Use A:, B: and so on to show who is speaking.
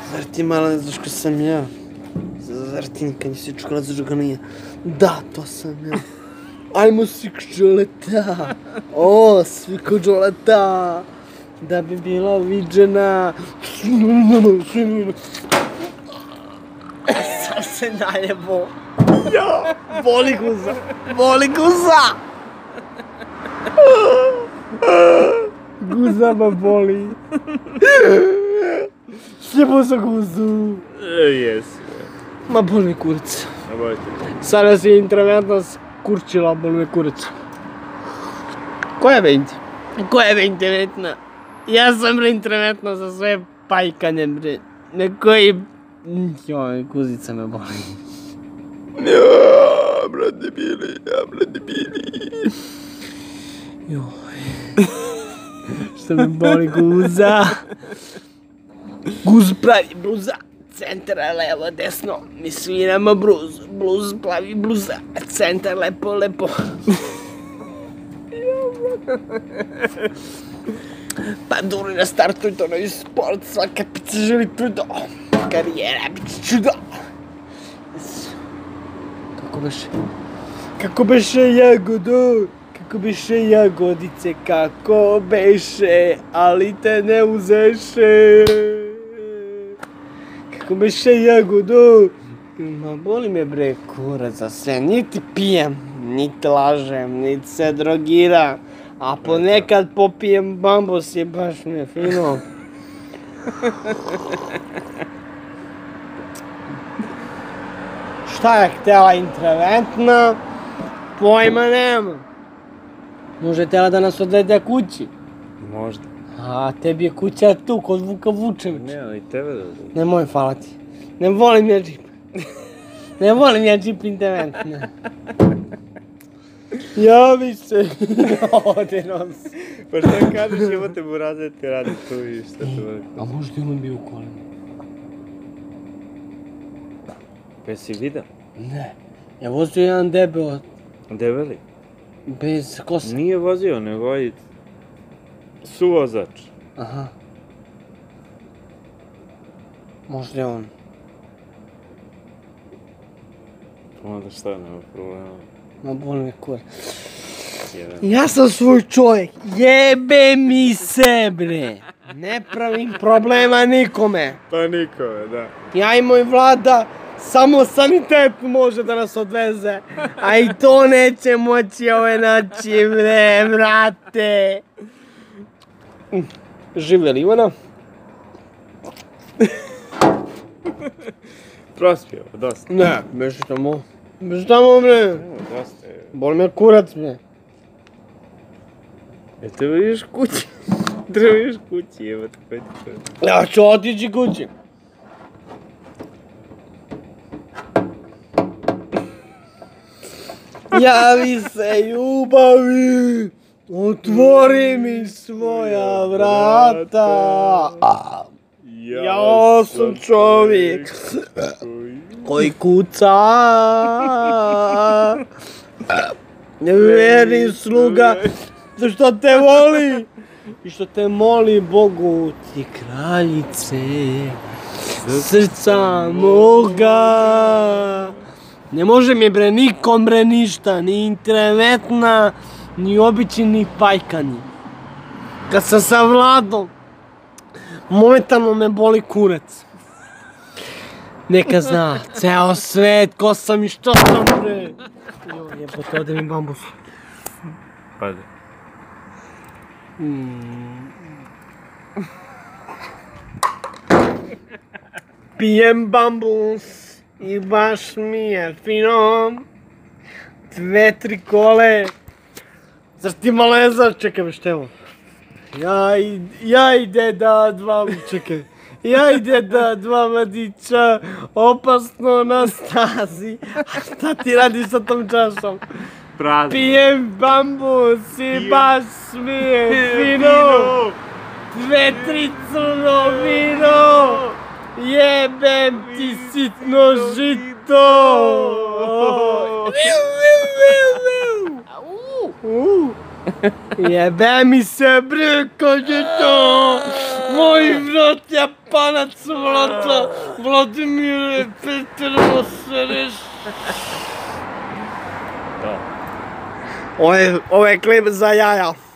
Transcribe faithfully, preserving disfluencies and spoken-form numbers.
A: Zar ti mala ne znaš ko sam ja? Zar ti nikad nisi čula za čega nije? Da, to sam ja. Ajmo svi ko Đoleta. O, svi ko Đoleta. Da bi bila viđena. Sam se najebo. Ja, boli guza. Boli guza. Guza ma boli. Sjebo za guzu.
B: Jesi.
A: Ma boli me kurac.
B: Ne bojte.
A: Sada si intravenatna skurčila, boli me kurac. Koja je inti? Koja je intravenatna? Ja sam bre intravenatna za sve pajkanje bre. Nekoji... Joj, guzica me boli. Ja, brate bili, ja, brate bili. Joj. Što me boli guza. Guz pravi bluza. Centar levo, desno. Mi sviramo bluz. Bluz plavi bluza. Centar lepo, lepo. Pa duri na startu i to novi sport. Svaka pica želi trudo. Karijera bit će čudo. Kako beše? Kako beše jagodo? Kako beše jagodice? Kako beše? Ali te ne uzeše. Kako beše jagodo? Ma boli me bre kurac za sve. Niti pijem, niti lažem, niti se drogiram. A ponekad popijem bambus i baš mi je fino. Šta je htjela intraventna? Pojma nema. Može htjela da nas odvede kući?
B: Možda.
A: A tebi je kuća tu, kod Vuka Vučevića.
B: Ne, ali tebe da...
A: Nemoj, hvala ti. Ne volim ja džip. Ne volim ja džip intraventna. Javi se. Ode nos.
B: Pa šta kažeš, evo te buraze ti radi tu i šta te vodi.
A: A možda je on bio u kolima?
B: Pa jesi vidio?
A: Ne. Ja vozio jedan debel.
B: Debeli?
A: Bez kose.
B: Nije vozio, nego i suvozač.
A: Aha. Možda je on.
B: Onda šta, nema problema.
A: Ma boli me kurac.
B: Jedan.
A: Ja sam svoj čovjek. Jebe mi se bre. Ne pravim problema nikome.
B: Pa nikome, da.
A: Ja i moj Vlada, samo sanitet može da nas odveze. A i to neće moći ove noći bre, brate. Živjeli Ivana?
B: Prospio, dosta.
A: Ne, beži tamo. Beži tamo bre.
B: Evo, dosta je.
A: Boli me kurac bre.
B: E, te vidiš kući. Treba vidiš kući, evo te koji ti to.
A: Ja ću otići kući. Javi se ljubavi, otvori mi svoja vrata. Ja sam čovjek koji kuca. Vjerni sluga, što te voli i što te moli Bogu ti kraljice srca moga. Ne može mi bre nikom bre ništa, ni internetna, ni obični, ni pajkani. Kad sam sa Vladom, momentalno me boli kurac. Neka zna, ceo svet, ko sam i što sam bre. Joj, jebote, ode mi bambus.
B: Pade.
A: Pijem bambus i baš mi je fino. Dve, tri kole. Zar ti malo ne znaš? Čekaj me števo. Ja i, ja i deda dva, čekaj. Ja i deda dva mladića opasno na stazi. A šta ti radiš sa tom čašom?
B: Prazno.
A: Pijem bambus i baš mi je fino. Dve, tri crno vino. Jebem ti sitno žito. Jebe mi se bre kad je to. Tvoj brat Japanac, vrata, Vladimire Petrovo sereš.
B: To.
A: Ovo je, ovo je klip za jaja.